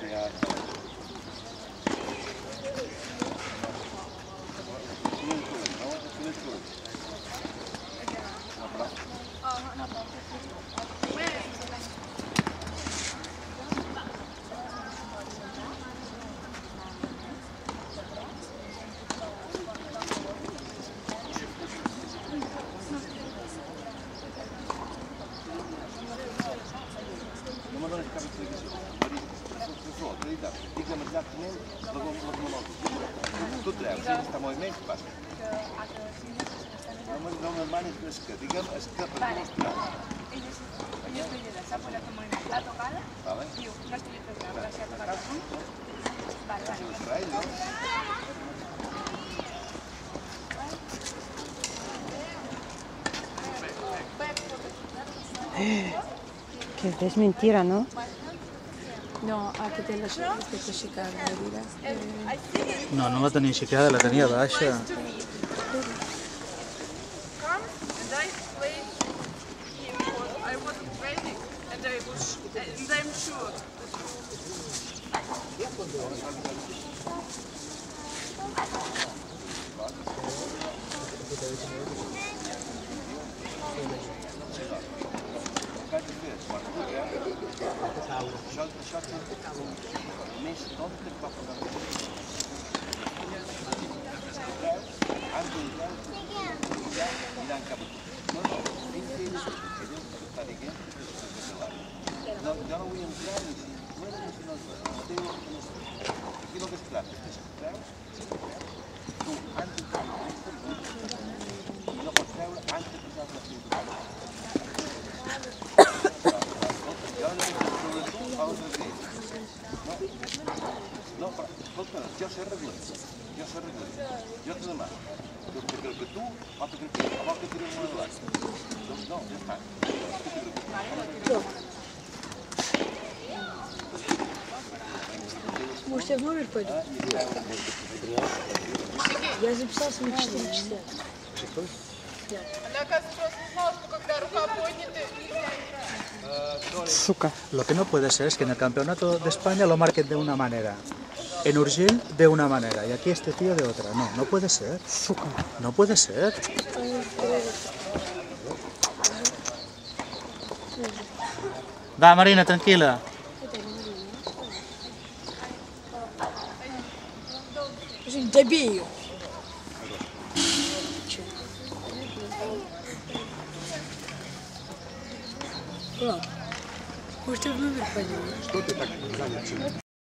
No me dones cap explicació. Professor, digue'm exactament la cronologia. Tu treus, si està en moviment, què passa? No me demanes que, digue'm, és que per què no es treus? Ella s'ha posat en moviment, l'ha tocada, diu, no estic treure, però s'ha tocat. Vale. Que es mentira, ¿no? No, aquest és l'aixecada, la vida. No, no la tenia aixecada, la tenia baixa. Això té més nom que et va posar. Han d'entrar mirant cap a tu. No, ells està dient jo no vull entrar ni si muere ni si no es muere. Aquí el que es tracta és que si treus, tu han d'entrar i no pots treure abans de posar la cintura. No, però, escolta, jo sé reglar. Jo te demano. Que tu, o que tirem una de l'altra. Doncs no, ja està. Может, я в номер пойду? Я записался на 4 часа. Она, оказывается, просто не знала, что когда рука поднята... Suca. Lo que no puede ser es que en el campeonato de España lo marquen de una manera, en Urgell de una manera y aquí este tío de otra. No, no puede ser. Suca. No puede ser. Va, Marina, tranquila. Добей ее. Может, я в номер пойду? Что ты так занят?